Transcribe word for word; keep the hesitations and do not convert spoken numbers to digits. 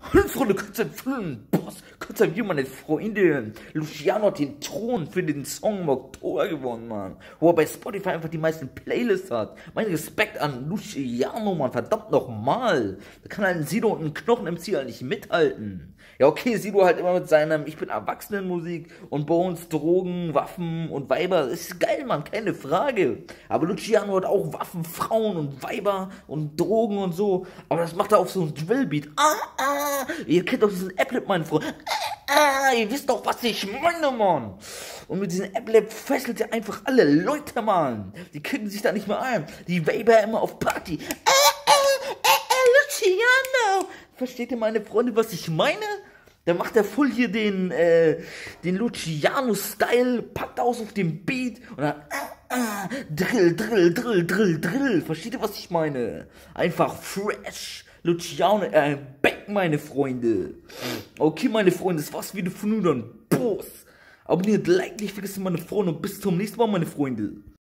Hallo Freunde, kurz ein Film, Boss, kurz ein Video, meine Freunde. Luciano hat den Thron für den Song im Oktober gewonnen, Mann. Wo er bei Spotify einfach die meisten Playlists hat. Mein Respekt an Luciano, Mann, verdammt nochmal. Da kann halt ein Sido und ein Knochen-M C halt nicht mithalten. Ja, okay, Sido halt immer mit seinem Ich bin Erwachsenenmusik und Bones, Drogen, Waffen und Weiber. Das ist geil, Mann, keine Frage. Aber Luciano hat auch Waffen, Frauen und Weiber und Drogen und so. Aber das macht er auf so einen Drillbeat. Ah, ah, ihr kennt doch diesen Applip, mein Freund. Ah, ah, ihr wisst doch, was ich meine, Mann. Und mit diesem Applip fesselt er einfach alle Leute, Mann. Die kriegen sich da nicht mehr ein. Die Weiber immer auf Party. Ah, ah, ah, ah, Luciano. Versteht ihr, meine Freunde, was ich meine? Da macht er voll hier den, äh, den Luciano-Style, packt aus auf dem Beat und dann, ah, ah, Drill, Drill, Drill, Drill, Drill. Versteht ihr, was ich meine? Einfach fresh. Luciano, äh, back, meine Freunde. Okay, meine Freunde, das war's wieder von nun an. Boss. Abonniert, like, nicht vergessen, meine Freunde, und bis zum nächsten Mal, meine Freunde.